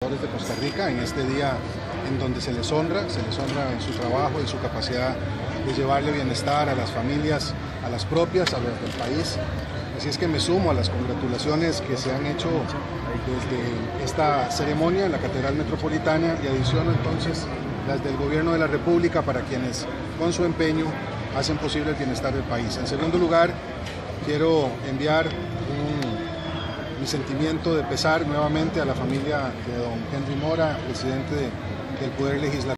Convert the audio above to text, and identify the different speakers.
Speaker 1: legisladores de Costa Rica en este día en donde se les honra en su trabajo, en su capacidad de llevarle bienestar a las familias, a las propias, a las del país. Así es que me sumo a las congratulaciones que se han hecho desde esta ceremonia en la Catedral Metropolitana y adiciono entonces las del Gobierno de la República para quienes con su empeño hacen posible el bienestar del país. En segundo lugar, quiero enviar mi sentimiento de pesar nuevamente a la familia de don Henry Mora, presidente del Poder Legislativo.